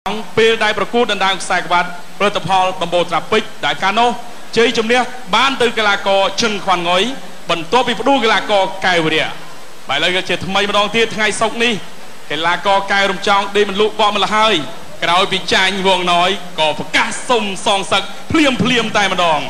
ពេលដែលប្រកួតដណ្ដើមខ្សែក្បាត់ផលិតផលដំបូលត្រាពេជ្រដែលកាលនោះជ័យជំនះបានទៅកីឡាករឈិនខ្វាន់ងុយបន្ទាប់ពីផ្ដួលកីឡាករកែវរៈបែរឡើយក៏ជាថ្មីម្ដងទៀតថ្ងៃសុក្រនេះកីឡាករកែវរំចង់ដេកមិនលក់បោះម្ល៉េះហើយក្រោយពីចាញ់វងណយក៏ប្រកាសសុំសងសឹកភ្លាមតែម្ដង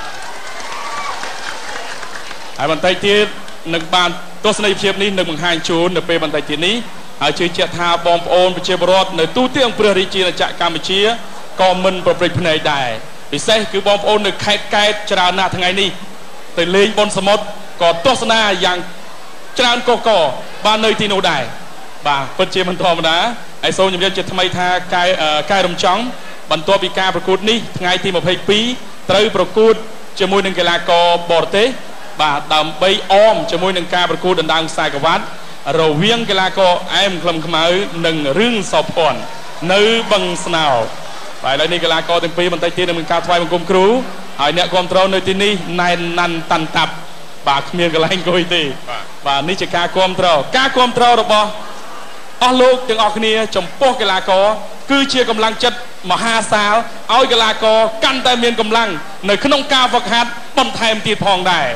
ហើយបន្តិចទៀតនឹងបានទស្សនីយភាពនេះនឹងបង្ហាញជូននៅពេលបន្តិចទៀតនេះហើយជឿជាក់ថាបងប្អូនប្រជាពលរដ្ឋនៅទូទាំងព្រះរាជាណាចក្រកម្ពុជាក៏មិនប្រព្រឹត្តភ្នែកដែរពិសេសគឺបងប្អូននៅខេត្តកែបច្រើនណាស់ថ្ងៃនេះទៅលេងបុណ្យសមុទ្រក៏ទស្សនាយ៉ាងច្រើនកកបាននៅទីនោះដែរបាទពិតជាមិនធម្មតាហើយសូមជម្រាបជាថ្មីថាកែរំចង់បន្ទាប់ពីការប្រកួតនេះថ្ងៃទី22ត្រូវប្រកួតជាមួយនឹងកីឡាករបរទេសបាទដើម្បីអមជាមួយនឹងការប្រកួតដណ្ដើមខ្សែក្បាត់រវាងកីឡាករអែមក្លឹមខ្មៅនិងរឿងសោភ័ណ្ឌនៅបឹងស្នោបាទឥឡូវនេះកីឡាករទាំងពីរបន្តិចទៀតនឹងមានការថ្វាយបង្គំគ្រូហើយអ្នកគ្រប់គ្រងនៅទីនេះណែនណាន់តាន់តាប់បាទគ្មានកន្លែងអង្គុយទេបាទនេះជាការគ្រប់គ្រងរបស់អស់លោកទាំងអស់គ្នាចំពោះកីឡាករគឺជាកម្លាំងចិត្តមហាសាលឲ្យកីឡាករកាន់តែមានកម្លាំងនៅក្នុងការហ្វឹកហាត់បន្ថែមទៀតផងដែរ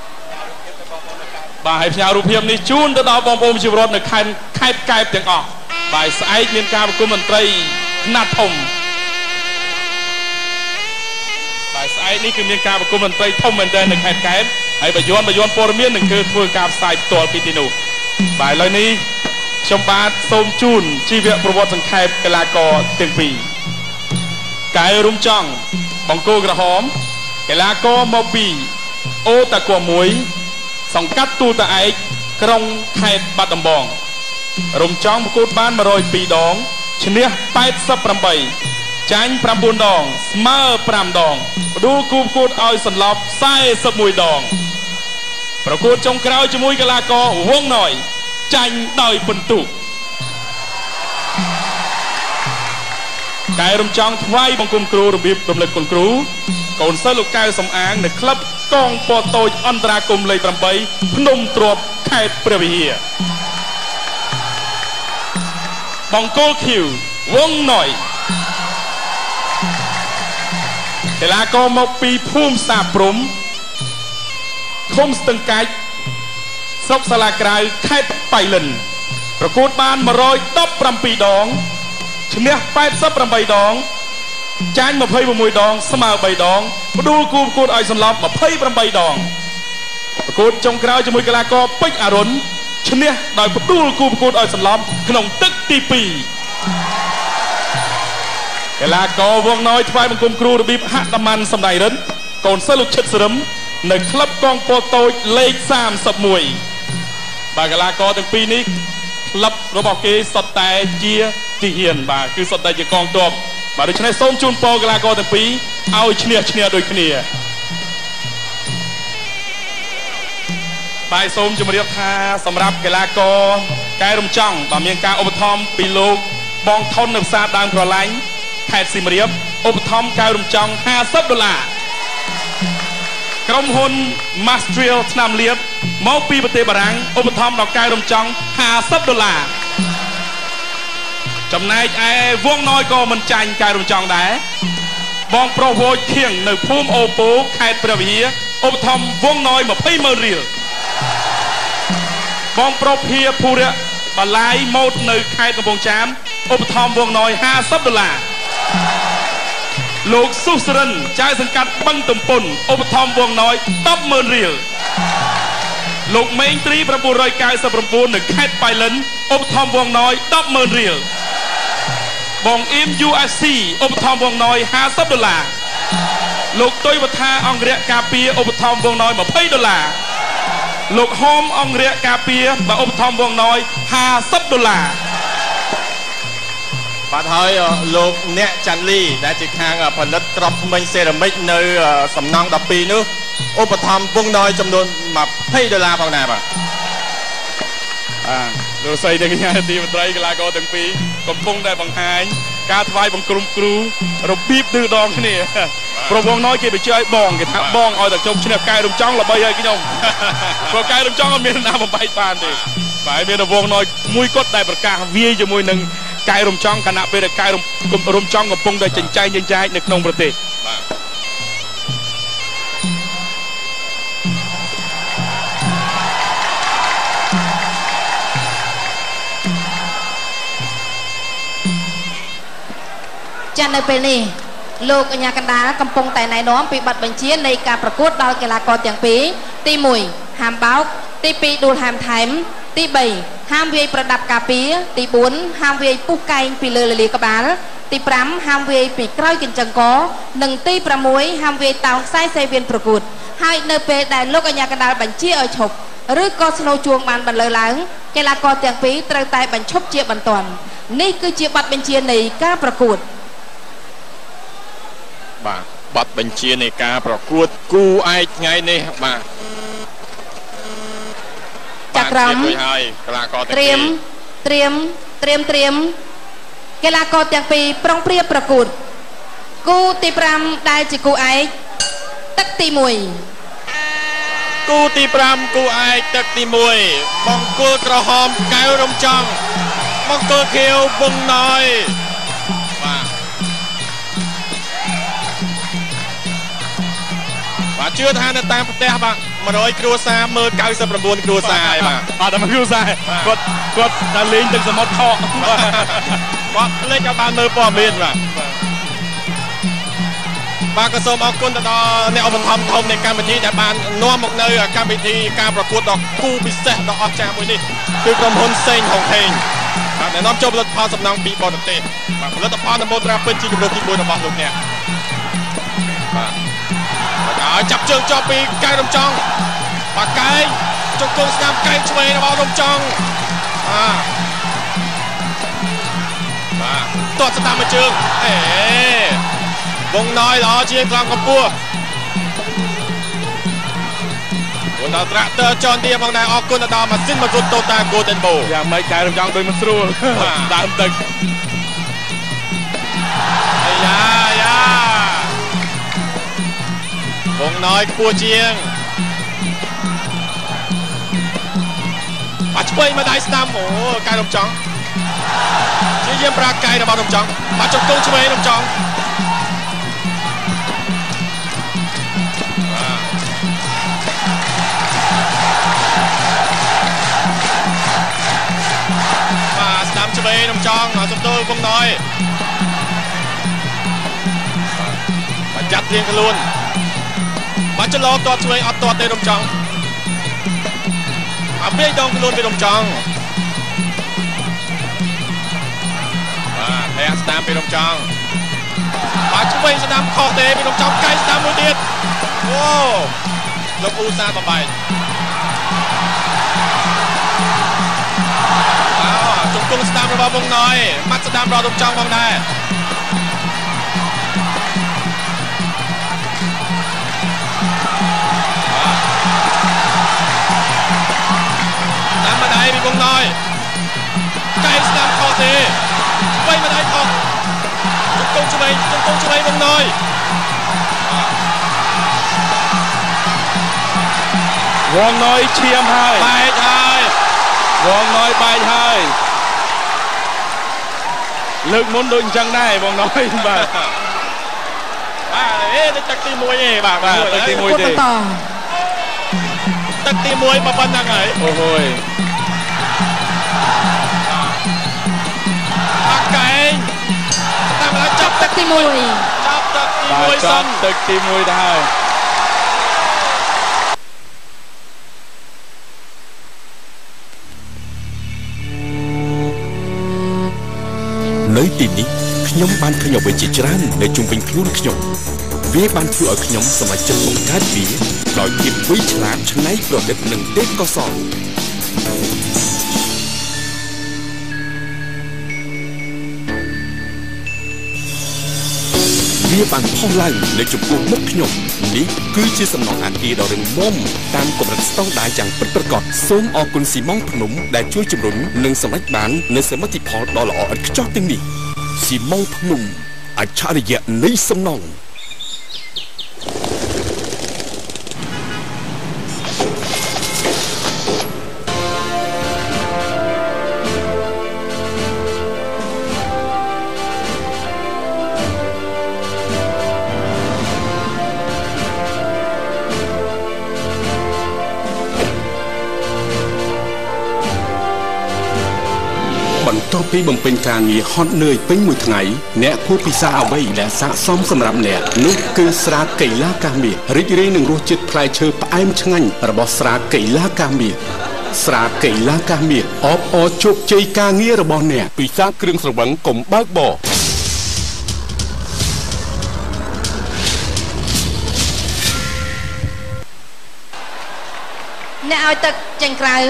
បាទហើយផ្ញើរូបភាពនេះជូនទៅដល់បងប្អូនប្រជាពលរដ្ឋនៅខេត្តកែបទាំងអស់បាទស្អែកមានការប្រគំតន្ត្រីខ្នាតធំបាទស្អែកនេះគឺមានការប្រគំតន្ត្រីធំមែនទែននៅខេត្តកែបហើយបយ័នព័ត៌មាននឹងគឺធ្វើការផ្សាយផ្ទាល់ពីទីនោះបាទឥឡូវនេះខ្ញុំបាទសូមជូនជីវប្រវត្តិសង្ខេបកីឡាករទាំងពីរកែវរំចង់បង្គោលក្រហមកីឡាករមកពីអូតាគួ1សង្កាត់ទូតាឯកក្រុងខេត្តបាត់ដំបងរំចង់ប្រកួតបាន102ដងឈ្នះ88ចាញ់9ដងស្មើ5ដងផ្ដួលគូប្រកួតឲ្យសន្លប់41ដងប្រកួតចុងក្រោយជាមួយកីឡាករវងណយចាញ់ដោយពិន្ទុកែរំចង់ថ្វាយបង្គំគ្រូរបៀបរំលឹកគុណគ្រូកូនសិស្សលោកកៅសំអាងនៅក្លឹបកងពណ៌តូចអន្តរាគមលេខ8ភ្នំទ្របខេត្តព្រះវិហារបង្គោលខៀវវងណយកីឡាករមកពីភូមិសាព្រំឃុំស្ទឹងកាច់ស្រុកសាឡាក្រៅខេត្តបៃលិនប្រកួតបាន117ដងឈ្នះ88ដងចាញ់26ដងស្មើ3ដងផ្ដួលគូប្រកួតឲ្យសន្លប់28ដងប្រកួតចុងក្រោយជាមួយកីឡាករពេជ្រអរុនឈ្នះដោយផ្ដួលគូប្រកួតឲ្យសន្លប់ក្នុងទឹកទី2កីឡាករវងណយថ្វាយបង្គំគ្រូរបៀបហាក់ដាម៉ាន់សំដៃរិទ្ធកូនសិស្សលោកឈិតសរឹមនៅក្លឹបកងពណ៌តូចលេខ31បាទកីឡាករទាំងពីរនេះក្លឹបរបស់គេសុទ្ធតែជាទាហានបាទគឺសុទ្ធតែជាកងទ័ពបាទដូច្នេះសូមជូនពរកីឡាករទាំងពីរឲ្យឈ្នះដូចគ្នាបាទសូមជម្រាបថាសម្រាប់កីឡាករកែរំចង់បាទមានការឧបត្ថម្ភពីលោកបងថននៅផ្សារដើមក្រឡាញ់ខេត្តសៀមរាបឧបត្ថម្ភកែរំចង់$50ក្រុមហ៊ុន Mastrial ឆ្នាំលៀបមកពីប្រទេសបារាំងឧបត្ថម្ភដល់កែរំចង់$50ចំណែកឯវងណយក៏មិនចាញ់កែរំចង់ដែរបងប្រុសវោចខៀងនៅភូមិអូពោខេត្តព្រះវិហារឧបត្ថម្ភវងណយ200,000រៀលបងប្រុសភៀភូរៈបលាយម៉ូតនៅខេត្តកំពង់ចាមឧបត្ថម្ភវងណយ$50លោកសុសរិនចៅសង្កាត់បឹងទំពុនឧបត្ថម្ភវងណយ10,000រៀលលោកមេងត្រី999នៅខេត្តបៃលិនឧបត្ថម្ភវងណយ10,000រៀលបងអ៊ីម UFC ឧបត្ថម្ភវងណយ$50លោកទុយវថាអង្គរៈការពារឧបត្ថម្ភវងណយ$20លោកហមអង្គរៈការពារបើឧបត្ថម្ភវងណយ$50 បាទហើយលោកអ្នកចាន់លីដែលជាខាងផលិតក្របថ្មីសេរ៉ាមិកនៅសំណង់12នោះឧបត្ថម្ភវងណយចំនួន$20ផងដែរបាទលោកស្រីនិងកញ្ញាទីមន្ត្រីកីឡាករទាំងពីរកំពុងតែបង្ហាញការថ្វាយបង្គំគ្រូរបៀបឌឺដងគ្នាប្រវងណយគេបញ្ជាក់ឲ្យបងគេថាបងឲ្យតែខ្ញុំឈ្នះកែរំចង់ល្បីឲ្យខ្ញុំព្រោះកែរំចង់អត់មានណាបំបែកបានទេបាទមានរវងណយមួយគត់ដែលប្រកាសវាយជាមួយនឹងកែរំចង់គណៈពេលកែរំចង់កំពុងតែចិញ្ចែងយ៉ាងចាយនៅក្នុងប្រទេសចានៅពេលនេះលោកអញ្ញាកណ្ដាលកំពុងតែណែនាំពីប័ណ្ណបញ្ជានៃការប្រកួតដល់កីឡាករទាំងពីរទី1ហាមបោកទី2ដួលហាមថែមទី3ហាមវាយប្រដាប់ការពារទី4ហាមវាយពុះកែងពីលើលលាក្បាលទី5ហាមវាយពីក្រោយកញ្ចឹងកនិងទី6ហាមវាយតោងខ្សែសេវៀនប្រកួតហើយនៅពេលដែលលោកអញ្ញាកណ្ដាលបញ្ជាឲ្យឈប់ឬក៏ស្នូជួងបានបន្លឺឡើងកីឡាករទាំងពីរត្រូវតែបញ្ឈប់ជាបន្ទាន់នេះគឺជាប័ណ្ណបញ្ជានៃការប្រកួតបាទប័ណ្ណបញ្ជានៃការប្រកួតគូឯកថ្ងៃនេះបាទចាក់ក្រមត្រៀម កីឡាករទាំងពីរប្រុងប្រៀបប្រកួតគូទី5ដែលជាគូឯកទឹកទី1 គូទី5គូឯកទឹកទី1បង្គោលក្រហមកែវរំចង់បង្គោលខៀវវងណយបាទជឿថានៅតាមផ្ទះបាទ100គ្រួសារមើល99គ្រួសារហើយបាទអត់តែគ្រួសារគាត់តែលេងទឹកសមុទ្រខកគាត់លេងឲ្យបានមើលព័ត៌មានបាទក៏សូមអរគុណទៅដល់អ្នកឧបត្ថម្ភធំនៃកម្មវិធីដែលបាននាំមកនៅកម្មវិធីការប្រកួតដ៏គូពិសេសដ៏អស្ចារ្យមួយនេះគឺក្រុមហ៊ុនសេងហុងហេងបាទដែលនាំចូលផលិតផលសំណង់ពីបរទេសបាទផលិតផលដំបូងត្រាពិតជាជំរឿនទី1របស់លោកអ្នកបាទហើយចាប់ជើងជាប់ពីកែរំចង់បាទកែជង្គង់ស្ដាំកែឆ្វេងរបស់រំចង់បាទទាត់ស្ដាំមួយជើងវងណយល្អជាងត្រង់កម្ពស់គុណដល់ត្រាក់ទ័រចនទីផងដែរអរគុណដល់ម៉ាស៊ីនមកគុណ Toyota Golden Bow យ៉ាងម៉េចកែរំចង់ដូចមិនស្រួលដើមទឹកយ៉ាវងណយខ្ពស់ជាងបាត់ឆ្វេងមកដៃស្ដាំអូកែរំចង់ជាយាមប្រាកែរបស់រំចង់បាត់ជង្គង់ឆ្វេងរំចង់បាទស្ដាំឆ្វេងរំចង់សំទោលវងណយបាទចាត់រៀងខ្លួនបាទចន្លោទាត់ឆ្វេងអត់ទាត់ទេរំចង់អាវាយដងខ្លួនពីរំចង់បាទតែស្ដាំពីរំចង់បាទឆ្វេងស្ដាំខុសទេពីរំចង់កែស្ដាំមួយទៀតអូលោកអ៊ូសាបបែកជង្គង់ស្ដាំរបស់វងណយម៉ាត់ស្ដាំរបស់រំចង់ផងដែរតាមម្ដាយពីវងណយកែស្ដាំខុសទេវៃម្ដាយខុសជង្គង់ឆ្វេងវងណយវងណយឈាមហើយបែកហើយវងណយបែកហើយលើកមុនដូចអញ្ចឹងដែរវងណយបាទទឹកទី1ទេបាទទឹកទី1ទេទឹកទី1ប៉ុណ្ណឹងហើយអូហូយអាកែងតាមឡាចាប់ទឹកទី1 ចាប់ទឹកទី1 សំទឹកទី1ទៅហើយនៅទីនេះខ្ញុំបានឃើញអ្វីជាច្រើននៅជុំវិញខ្លួនខ្ញុំវាបានធ្វើឲ្យខ្ញុំសម្រេចចិត្តបង្កើតវាដោយភាពវៃឆ្លាតច្នៃប្រឌិតនិងទេពកោសល្យវាបានផុសឡើងនៅចំពោះមុខខ្ញុំនេះគឺជាសំណង់អគារដ៏រឹងមាំតាមកម្រិតស្តង់ដារយ៉ាងពិតប្រាកដសូមអរគុណស៊ីម៉ង់ភ្នំដែលជួយជំរុញនិងសម្រេចបាននូវសមិទ្ធផលដ៏ល្អឥតខ្ចោះទាំងនេះស៊ីម៉ង់ភ្នំអច្ឆរិយៈនៃសំណង់ពីបំពេញការងារហត់នឿយពេញមួយថ្ងៃអ្នកគួរពិសាអ្វីដែលស័ក្តិសមសម្រាប់អ្នកនោះគឺស្រាកៃឡាកាមាសរីករាយនឹងរសជាតិផ្លែឈើផ្អែមឆ្ងាញ់របស់ស្រាកៃឡាកាមាសស្រាកៃឡាកាមាសអបអរជោគជ័យការងាររបស់អ្នកពិសាគ្រឿងស្រវឹងកុំបើកបរអ្នកឲ្យទឹកចេញក្រៅ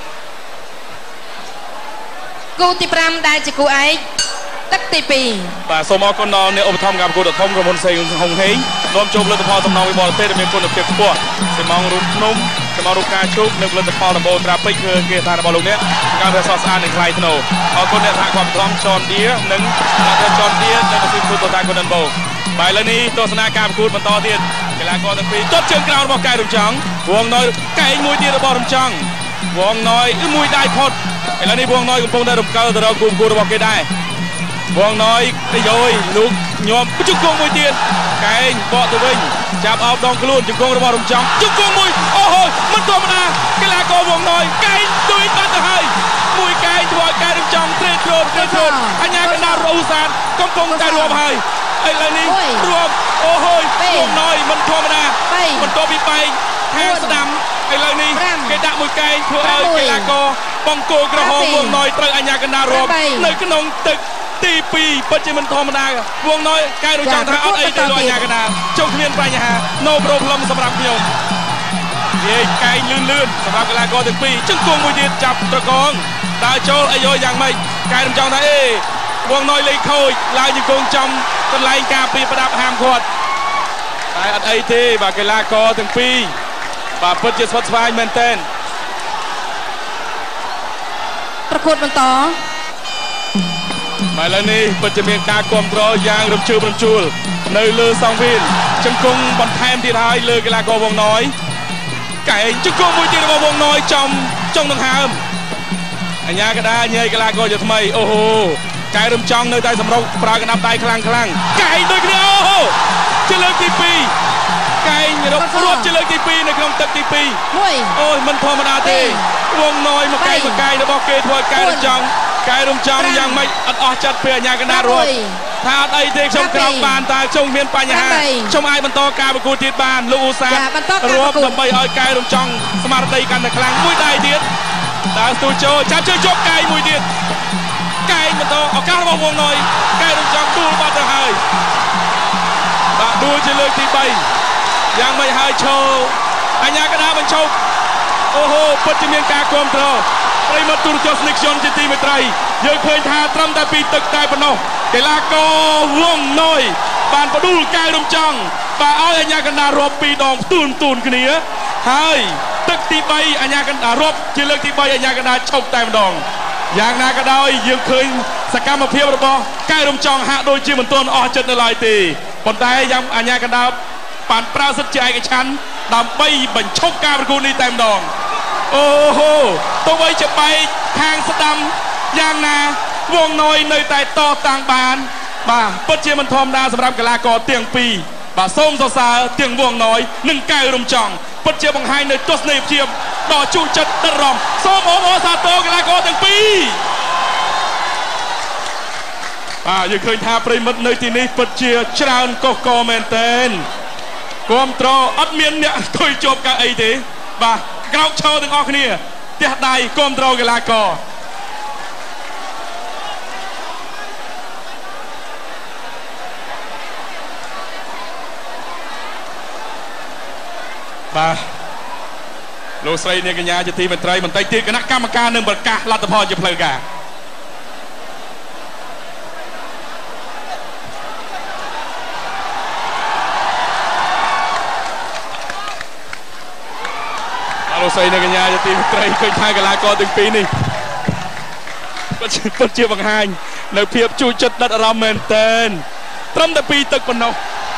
គូទី5ដែលជាគូឯកទឹកទី2 បាទសូមអរគុណដល់អ្នកឧបត្ថម្ភការប្រកួតដ៏ធំក្រុមហ៊ុនសេងហុងហេងនាំចូលផលិតផលសំណង់វិបលទេសដែលមានគុណភាពខ្ពស់សិមងរូបភ្នំសិមងរូបការជោគនិងផលិតផលដំបូលត្រាពេជ្រគឺគេថារបស់លោកអ្នកការរសស្អាតនិងថ្លៃថ្នូរអរគុណអ្នកសហគមន៍ធំចនឌៀនិងអ្នកចនឌៀនិងម៉ាស៊ីនពូតតាគុណិនបូបាទឥឡូវនេះទស្សនាការប្រកួតបន្តទៀតកីឡាករទាំងពីរទាត់ជើងក្រោមរបស់កែរំចង់វងណយកែងមួយទៀតរបស់រំចង់វងណយមួយដៃផុតឥឡូវនេះវងណយកំពុងតែរំកិលទៅរកគូប្រកួតរបស់គេដែរវងណយយោយលោកញោមជង្គង់មួយទៀតកែងបកទៅវិញចាប់អោបដងខ្លួនជង្គង់របស់រំចង់ជង្គង់មួយអូហូមិនធម្មតាកីឡាករវងណយកែងជួយបាត់ទៅហើយមួយកែងធ្វើឲ្យកែរំចង់ត្រេកខ្លួនអញ្ញាកណ្ដាលរ៉ូសានកំពុងតែរួមហើយឥឡូវនេះរួមអូហូវងណយមិនធម្មតាបន្ទាប់ពីបែកខាងស្ដាំឥឡូវនេះគេដាក់មួយកែងធ្វើឲ្យកីឡាករបង្គោលក្រហមវងណយត្រូវអញ្ញាកណ្ដាលរួមនៅក្នុងទឹកទី2ពិតជាមិនធម្មតាវងណយកែរំចង់ថាអត់អីទេលោកអញ្ញាកណ្ដាលជុំគ្មានបញ្ហា no problem សម្រាប់ខ្ញុំនិយាយកែងលឿនសម្រាប់កីឡាករទាំងពីរជង្គង់មួយទៀតចាប់ត្រកងដើរចូលអាយុយ៉ាងម៉េចកែរំចង់ថាវងណយលេងខូចឡើងជង្គង់ចំកន្លែងការពារប្រដាប់ហាមគាត់តែអត់អីទេបាទកីឡាករទាំងពីរបាទពិតជាស្វិតស្វាញមែនទែនប្រកួតបន្តឥឡូវនេះពិតជាមានការគ្រប់គ្រងយ៉ាងរំជើបរំជួលនៅលើសង្វៀនជង្គង់បន្ថែមទៀតហើយលើកីឡាករវងណយកែងជង្គង់មួយទៀតរបស់វងណយចំចុងដង្ហើមអញ្ញាកដាញ៉ៃកីឡាករជាថ្មីអូហូកែរំចង់នៅតែសម្រុកប្រើកណ្ដាប់ដៃខ្លាំងកែងដូចគ្នាអូហូជាលើកទី2កែងរត់ជាលើកទី2នៅក្នុងទឹកទី2អូយមិនធម្មតាទេវងណយមកកែងរបស់គេធ្វើកែរំចង់យ៉ាងម៉េចអត់អស់ចិត្តពេលអញ្ញាកណ្ដាលរត់ថាអត់អីទេខ្ញុំក្រោកបានតើខ្ញុំមានបញ្ហាខ្ញុំអាចបន្តការប្រកួតទៀតបានលោកឧស្សាហ៍រាប់ដើម្បីឲ្យកែរំចង់ស្មារតីកាន់តែខ្លាំងមួយដៃទៀតដើរស្ទូលចូលចាប់ជើងជប់កែងមួយទៀតកែងបន្តឱកាសរបស់វងណយកែរំចង់ដួលបាត់ទៅហើយបាទដួលជាលើកទី3យ៉ាងម៉េចហើយឈរអញ្ញាកណ្ដាលបញ្ឈប់អូហូពិតជាមានការគ្រប់គ្រងប្រិមត្តទូរទស្សន៍នេះខ្ញុំជាទីមេត្រីយើងឃើញថាត្រឹមតែពីទឹកតែប៉ុណ្ណោះកីឡាករវងណយបានបដួលកែរំចង់បាទឲ្យអញ្ញាកណ្ដាលរាប់2ដងផ្ទួនគ្នាហើយទឹកទី3អញ្ញាកណ្ដាលរាប់ជាលើកទី3អញ្ញាកណ្ដាលឈប់តែម្ដងយ៉ាងណាក៏ដោយយើងឃើញសកម្មភាពរបស់កែរំចង់ហាក់ដូចជាមិនទាន់អស់ចិត្តនៅឡើយទេប៉ុន្តែយ៉ាងអញ្ញាកណ្ដាលបានប្រើសិទ្ធិជាឯកច្ឆន្ទដើម្បីបញ្ឈប់ការប្រកួតនេះតែម្ដងអូហូទោះបីជាបែកខាងស្ដាំយ៉ាងណាវងណយនៅតែតតាំងបានបាទពិតជាមិនធម្មតាសម្រាប់កីឡាករទាំងពីរបាទសូមសរសើរទាំងវងណយនិងកែវរំចង់ពិតជាបង្ហាញនៅទស្សនីយភាពដ៏ជូរចិត្តដិតរំសូមអបអរសាទរកីឡាករទាំងពីរបាទយើងឃើញថាប្រិមិត្តនៅទីនេះពិតជាច្រើនកុសកមែនទែនគ្រប់ត្រអត់មានអ្នកអង្គុយជាប់កៅអីទេបាទក្រោកឈរទាំងអស់គ្នាផ្ទះដៃគ្រប់ត្រកីឡាករបាទលោកស្រីនាងកញ្ញាជាទីមេត្រីបន្តិចទៀតគណៈកម្មការនឹងប្រកាសលទ្ធផលជាផ្លូវការលោកស្រីនាងកញ្ញាជាទីមេត្រីឃើញថាកីឡាករទាំងពីរនេះពិតជាបង្ហាញនៅភាពជូរចិត្តដិតអារម្មណ៍មែនទែនត្រឹមតែ2ទឹកប៉ុណ្ណោះ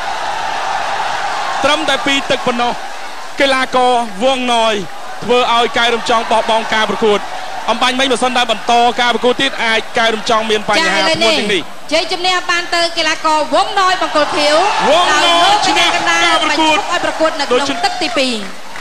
កីឡាករវងណយធ្វើឲ្យកែរំចង់បោះបង់ការប្រកួតអំបញ្ញមិញបើសិនតែបន្តការប្រកួតទៀតអាចកែរំចង់មានបញ្ហាធ្ងន់ជាងនេះជ័យជំនះបានទៅកីឡាករវងណយបង្គោលខៀវវងណយឈ្នះការប្រកួតឲ្យប្រកួតនៅក្នុងទឹកទី2